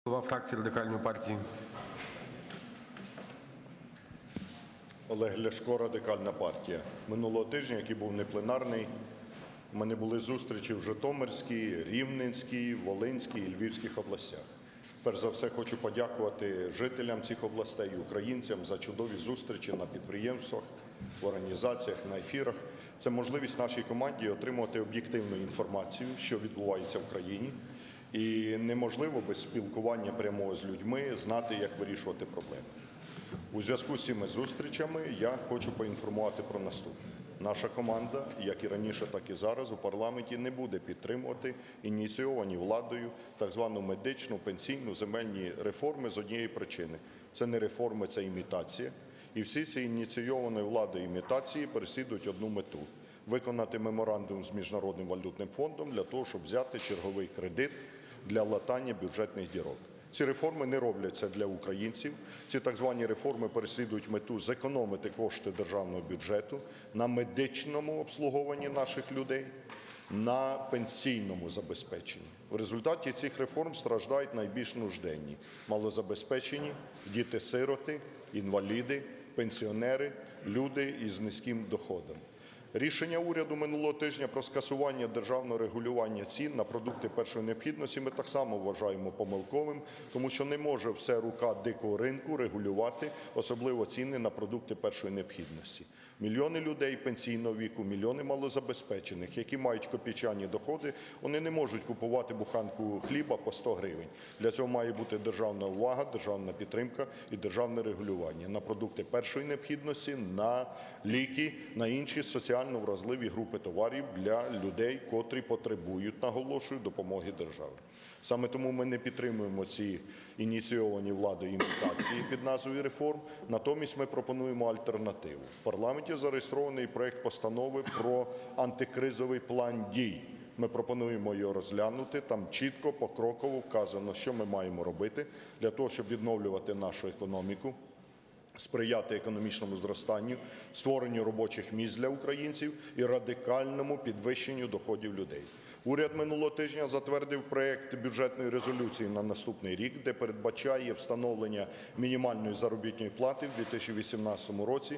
Голова фракції Радикальної партії. Олег Ляшко, Радикальна партія. Минулого тижня, який був непленарний, у мене були зустрічі в Житомирській, Рівненській, Волинській і Львівських областях. Перш за все, хочу подякувати жителям цих областей і українцям за чудові зустрічі на підприємствах, в організаціях, на ефірах. Це можливість нашій команді отримувати об'єктивну інформацію, що відбувається в країні. І неможливо без спілкування прямого з людьми знати, як вирішувати проблеми. У зв'язку з цими зустрічами я хочу поінформувати про наступне. Наша команда, як і раніше, так і зараз, у парламенті не буде підтримувати ініційовані владою так звану медичну, пенсійну, земельні реформи з однієї причини. Це не реформи, це імітація. І всі ці ініційовані владою імітації переслідують одну мету – виконати меморандум з Міжнародним валютним фондом для того, щоб взяти черговий кредит для латання бюджетних дірок. Ці реформи не робляться для українців. Ці так звані реформи переслідують мету зекономити кошти державного бюджету на медичному обслуговуванні наших людей, на пенсійному забезпеченні. В результаті цих реформ страждають найбільш нужденні – малозабезпечені, діти-сироти, інваліди, пенсіонери, люди із низьким доходом. Рішення уряду минулого тижня про скасування державного регулювання цін на продукти першої необхідності ми так само вважаємо помилковим, тому що не може все рука дикого ринку регулювати, особливо ціни на продукти першої необхідності. Мільйони людей пенсійного віку, мільйони малозабезпечених, які мають копійчані доходи, вони не можуть купувати буханку хліба по 100 гривень. Для цього має бути державна увага, державна підтримка і державне регулювання на продукти першої необхідності, на ліки, на інші соціально вразливі групи товарів для людей, котрі потребують, наголошую, допомоги держави. Саме тому ми не підтримуємо ці ініційовані владою імітації під назвою реформ, натомість ми пропонуємо альтернативу. В парламенті зареєстрований проект постанови про антикризовий план дій. Ми пропонуємо його розглянути, там чітко, покроково вказано, що ми маємо робити для того, щоб відновлювати нашу економіку, сприяти економічному зростанню, створенню робочих місць для українців і радикальному підвищенню доходів людей. Уряд минулого тижня затвердив проект бюджетної резолюції на наступний рік, де передбачає встановлення мінімальної заробітної плати в 2018 році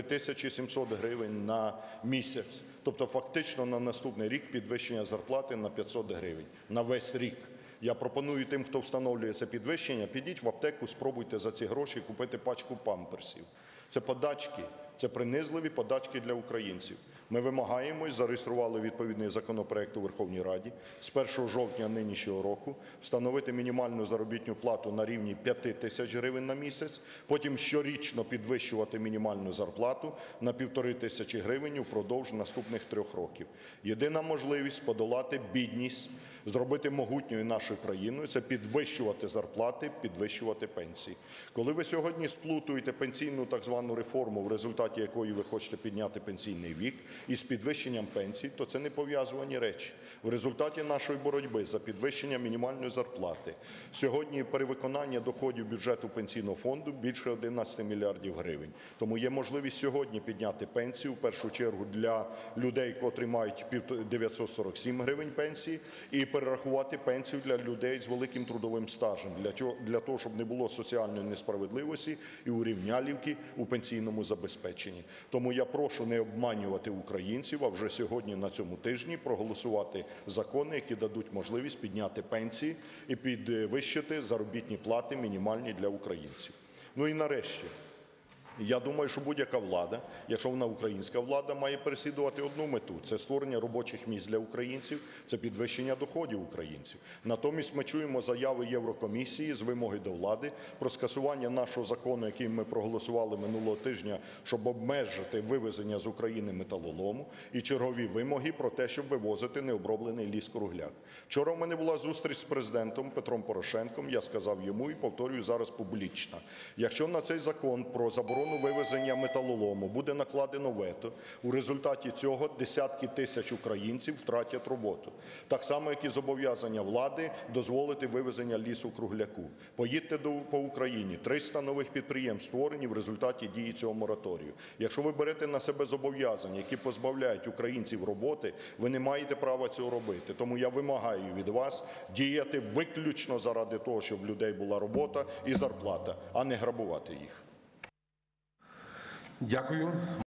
3700 гривень на місяць. Тобто фактично на наступний рік підвищення зарплати на 500 гривень на весь рік. Я пропоную тим, хто встановлює це підвищення, підіть в аптеку, спробуйте за ці гроші купити пачку памперсів. Це подачки, це принизливі подачки для українців. Ми вимагаємо і зареєстрували відповідний законопроект у Верховній Раді з 1 жовтня нинішнього року встановити мінімальну заробітну плату на рівні 5000 гривень на місяць, потім щорічно підвищувати мінімальну зарплату на 1500 гривень упродовж наступних 3 років. Єдина можливість подолати бідність, зробити могутньою нашу країну – це підвищувати зарплати, підвищувати пенсії. Коли ви сьогодні сплутуєте пенсійну так звану реформу, в результаті якої ви хочете підняти пенсійний вік, із підвищенням пенсій, то це не пов'язувані речі. В результаті нашої боротьби за підвищення мінімальної зарплати сьогодні перевиконання доходів бюджету пенсійного фонду більше 11 мільярдів гривень. Тому є можливість сьогодні підняти пенсію, в першу чергу для людей, котрі мають 947 гривень пенсії, і перерахувати пенсію для людей з великим трудовим стажем, для того, щоб не було соціальної несправедливості і урівнялівки у пенсійному забезпеченні. Тому я прошу не обманювати українців, а вже сьогодні на цьому тижні проголосувати закони, які дадуть можливість підняти пенсії і підвищити заробітні плати мінімальні для українців. Ну і нарешті, я думаю, що будь-яка влада, якщо вона українська влада, має переслідувати одну мету – це створення робочих місць для українців, це підвищення доходів українців. Натомість ми чуємо заяви Єврокомісії з вимоги до влади про скасування нашого закону, який ми проголосували минулого тижня, щоб обмежити вивезення з України металолому, і чергові вимоги про те, щоб вивозити необроблений ліс-кругляк. Вчора в мене була зустріч з президентом Петром Порошенком, я сказав йому і повторюю зараз публічно. Якщо на цей закон про заборону заборону вивезення металолому, буде накладено вето. У результаті цього десятки тисяч українців втратять роботу. Так само, як і зобов'язання влади дозволити вивезення лісу-кругляку. Поїдьте по Україні, 300 нових підприємств створені в результаті дії цього мораторію. Якщо ви берете на себе зобов'язання, які позбавляють українців роботи, ви не маєте права цього робити. Тому я вимагаю від вас діяти виключно заради того, щоб в людей була робота і зарплата, а не грабувати їх. Дякую.